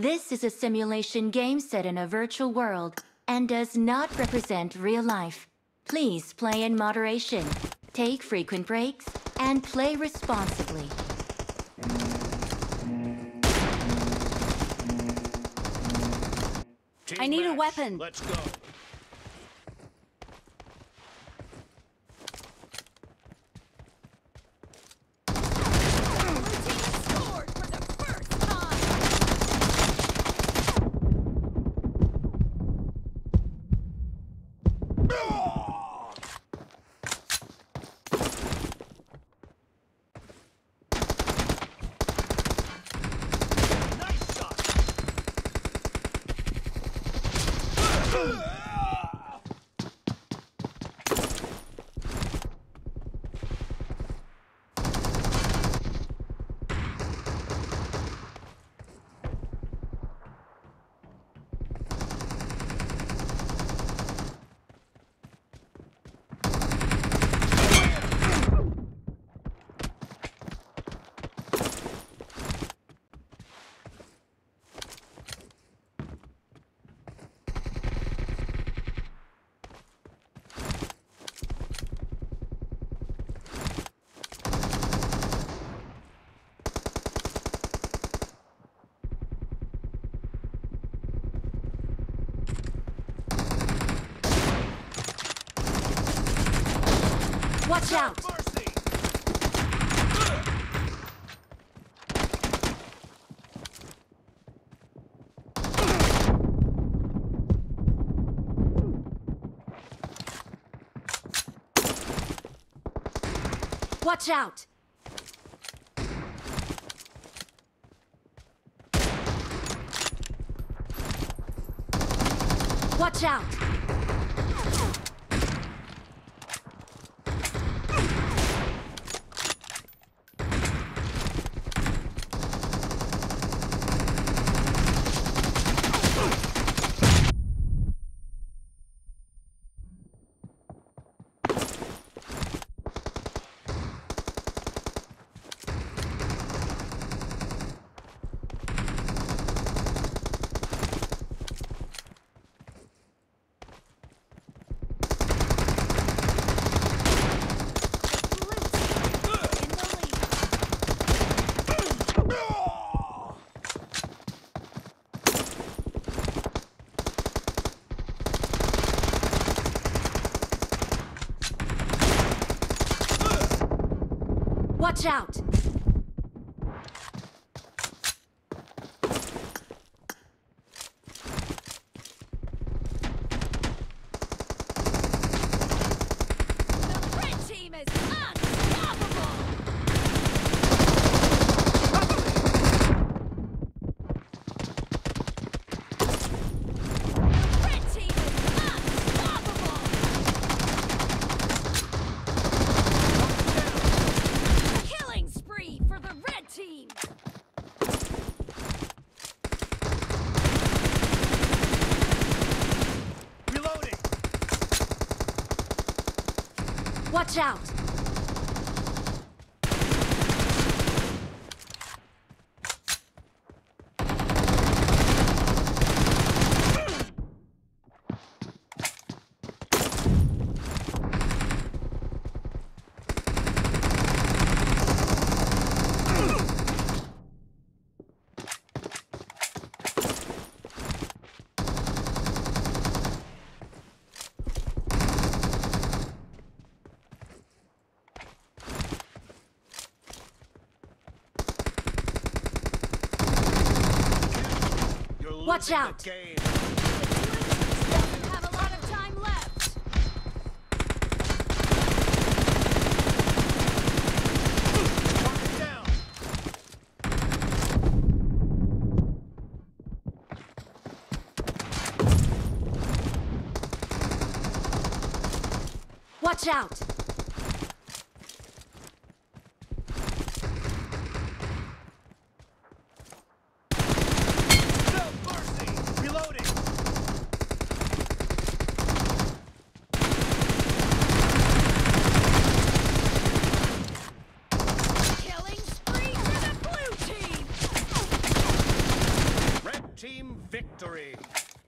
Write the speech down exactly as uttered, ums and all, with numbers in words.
This is a simulation game set in a virtual world and does not represent real life. Please play in moderation, take frequent breaks, and play responsibly. I need a weapon. Let's go. Watch out! Watch out! Watch out! Watch out! The red team is unstoppable! The red team is unstoppable! Killing spree for the red team! Reloading. Watch out! You're Watch losing out. the game. Doesn't have a lot of time left. Target down. Watch out! No mercy. Reloading. Killing spree for the blue team! Victory.